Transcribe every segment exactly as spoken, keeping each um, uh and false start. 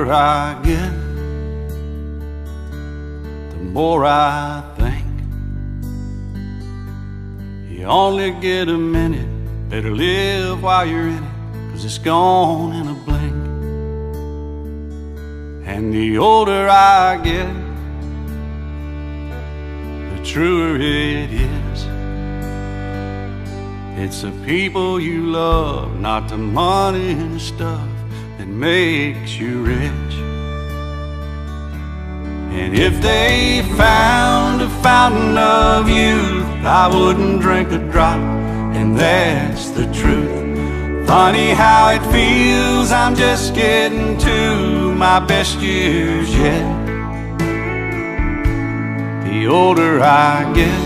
older I get, the more I think you only get a minute. Better live while you're in it, 'cause it's gone in a blink. And the older I get, the truer it is. It's the people you love, not the money and stuff that makes you rich. And if they found a fountain of youth, I wouldn't drink a drop, and that's the truth. Funny how it feels, I'm just getting to my best years yet. The older I get,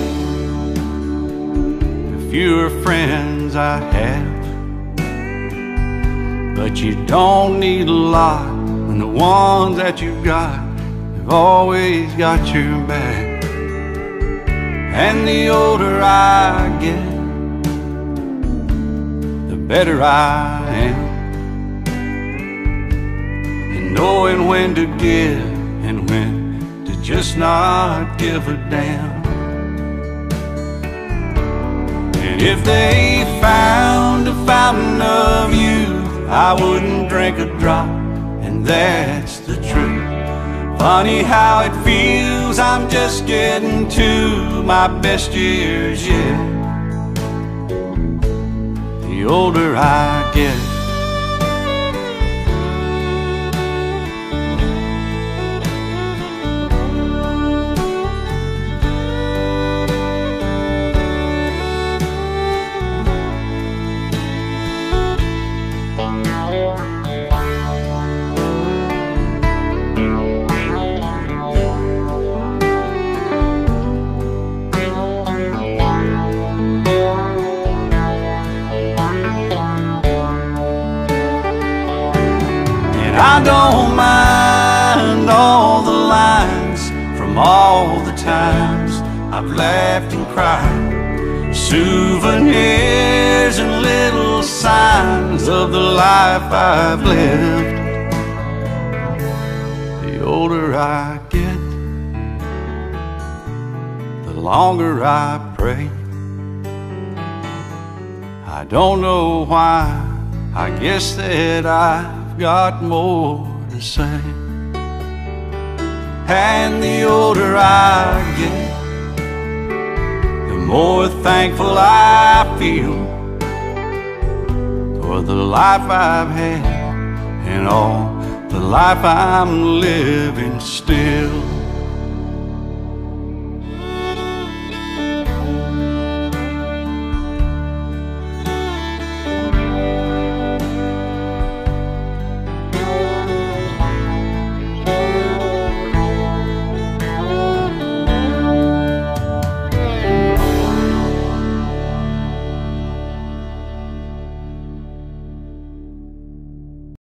the fewer friends I have. But you don't need a lot when the ones that you got have always got your back. And the older I get, the better I am, and knowing when to give and when to just not give a damn. And if they found a fountain of youth, I wouldn't drink a drop, and that's the truth. Funny how it feels, I'm just getting to my best years yet. The older I get. I don't mind all the lines from all the times I've laughed and cried, souvenirs and little signs of the life I've lived. The older I get, the longer I pray. I don't know why, I guess that I got more to say. And the older I get, the more thankful I feel for the life I've had and all the life I'm living still.